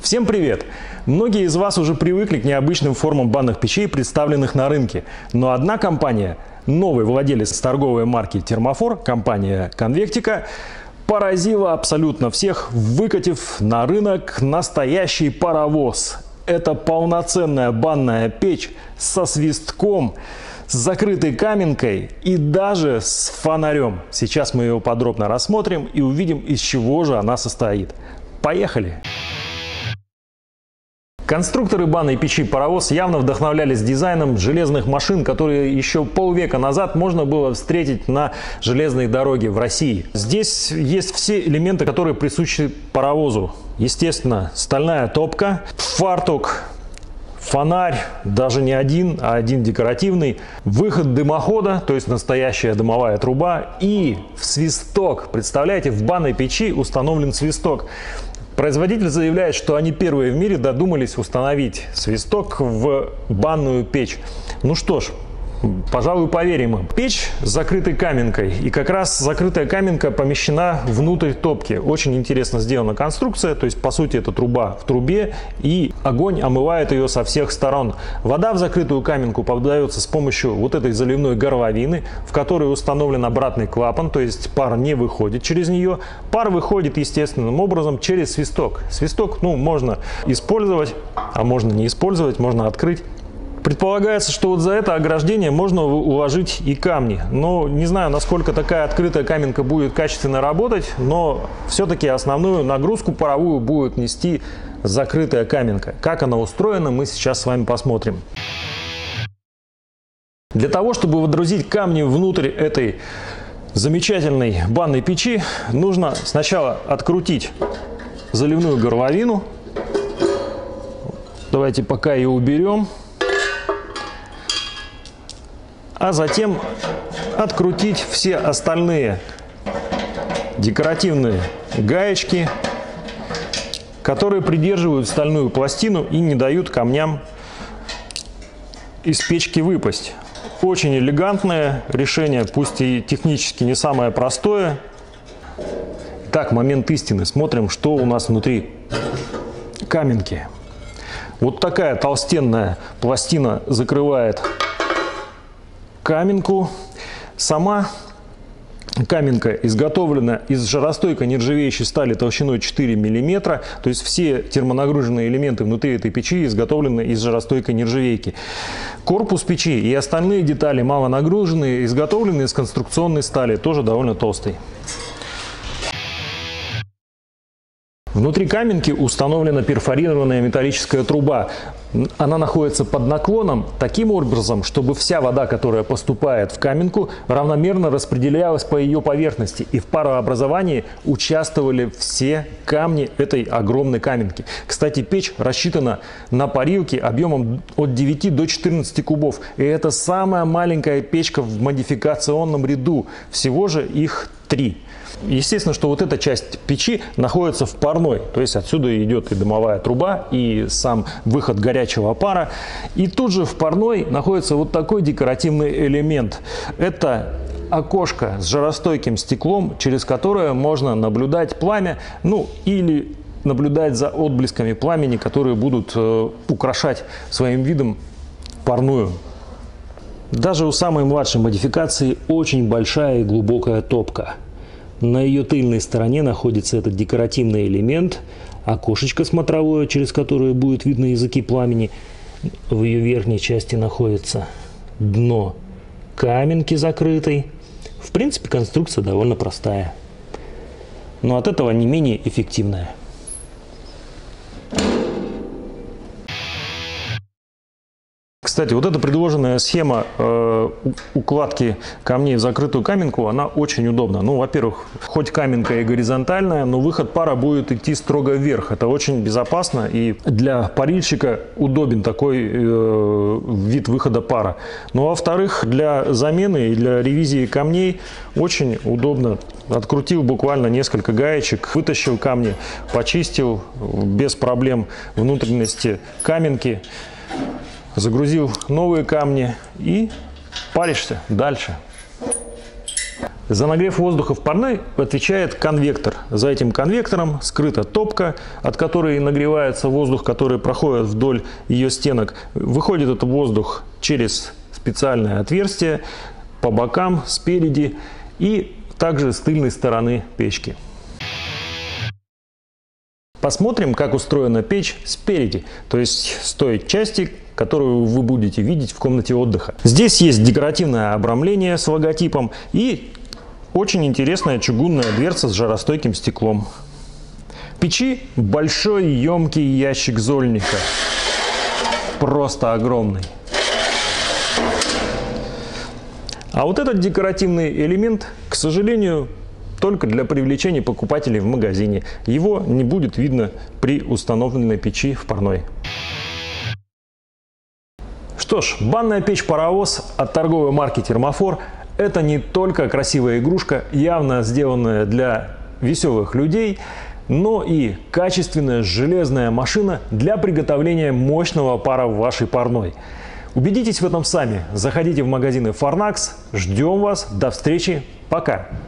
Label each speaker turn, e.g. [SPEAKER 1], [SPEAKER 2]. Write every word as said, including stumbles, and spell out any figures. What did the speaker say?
[SPEAKER 1] Всем привет! Многие из вас уже привыкли к необычным формам банных печей, представленных на рынке. Но одна компания, новый владелец торговой марки Термофор, компания Конвектика, поразила абсолютно всех, выкатив на рынок настоящий паровоз. Это полноценная банная печь со свистком, с закрытой каменкой и даже с фонарем. Сейчас мы ее подробно рассмотрим и увидим, из чего же она состоит. Поехали! Конструкторы банной печи «Паровоз» явно вдохновлялись дизайном железных машин, которые еще полвека назад можно было встретить на железной дороге в России. Здесь есть все элементы, которые присущи паровозу. Естественно, стальная топка, фартук, фонарь, даже не один, а один декоративный, выход дымохода, то есть настоящая дымовая труба, и свисток. Представляете, в банной печи установлен свисток. Производитель заявляет, что они первые в мире додумались установить свисток в банную печь. Ну что ж, пожалуй, поверим им. Печь с закрытой каменкой, и как раз закрытая каменка помещена внутрь топки. Очень интересно сделана конструкция, то есть по сути это труба в трубе, и огонь омывает ее со всех сторон. Вода в закрытую каменку подается с помощью вот этой заливной горловины, в которой установлен обратный клапан, то есть пар не выходит через нее. Пар выходит естественным образом через свисток. Свисток, ну, можно использовать, а можно не использовать, можно открыть. Предполагается, что вот за это ограждение можно уложить и камни. Но не знаю, насколько такая открытая каменка будет качественно работать, но все-таки основную нагрузку паровую будет нести закрытая каменка. Как она устроена, мы сейчас с вами посмотрим. Для того, чтобы водрузить камни внутрь этой замечательной банной печи, нужно сначала открутить заливную горловину. Давайте пока ее уберем. А затем открутить все остальные декоративные гаечки, которые придерживают стальную пластину и не дают камням из печки выпасть. Очень элегантное решение, пусть и технически не самое простое. Так, момент истины. Смотрим, что у нас внутри каменки. Вот такая толстенная пластина закрывает каменку. Сама каменка изготовлена из жаростойкой нержавеющей стали толщиной четыре миллиметра, то есть все термонагруженные элементы внутри этой печи изготовлены из жаростойкой нержавейки. Корпус печи и остальные детали малонагруженные изготовлены из конструкционной стали, тоже довольно толстой. Внутри каменки установлена перфорированная металлическая труба. Она находится под наклоном таким образом, чтобы вся вода, которая поступает в каменку, равномерно распределялась по ее поверхности, и в парообразовании участвовали все камни этой огромной каменки. Кстати, печь рассчитана на парилки объемом от девяти до четырнадцати кубов. И это самая маленькая печка в модификационном ряду. Всего же их три. Естественно, что вот эта часть печи находится в парной, то есть отсюда идет и дымовая труба, и сам выход горячего пара. И тут же в парной находится вот такой декоративный элемент. Это окошко с жаростойким стеклом, через которое можно наблюдать пламя, ну или наблюдать за отблесками пламени, которые будут э, украшать своим видом парную. Даже у самой младшей модификации очень большая и глубокая топка. На ее тыльной стороне находится этот декоративный элемент, окошечко смотровое, через которое будет видно языки пламени. В ее верхней части находится дно каменки закрытой. В принципе, конструкция довольно простая, но от этого не менее эффективная. Кстати, вот эта предложенная схема э, укладки камней в закрытую каменку, она очень удобна. Ну, во-первых, хоть каменка и горизонтальная, но выход пара будет идти строго вверх. Это очень безопасно, и для парильщика удобен такой э, вид выхода пара. Ну, а во-вторых, для замены и для ревизии камней очень удобно. Открутил буквально несколько гаечек, вытащил камни, почистил без проблем внутренности каменки. Загрузил новые камни и паришься дальше. За нагрев воздуха в парной отвечает конвектор. За этим конвектором скрыта топка, от которой нагревается воздух, который проходит вдоль ее стенок. Выходит этот воздух через специальное отверстие по бокам, спереди и также с тыльной стороны печки. Посмотрим, как устроена печь спереди, то есть с той части, которую вы будете видеть в комнате отдыха. Здесь есть декоративное обрамление с логотипом и очень интересная чугунная дверца с жаростойким стеклом. В печи большой емкий ящик зольника, просто огромный. А вот этот декоративный элемент, к сожалению, только для привлечения покупателей в магазине. Его не будет видно при установленной печи в парной. Что ж, банная печь-паровоз от торговой марки Термофор – это не только красивая игрушка, явно сделанная для веселых людей, но и качественная железная машина для приготовления мощного пара в вашей парной. Убедитесь в этом сами. Заходите в магазины Farnax. Ждем вас. До встречи. Пока.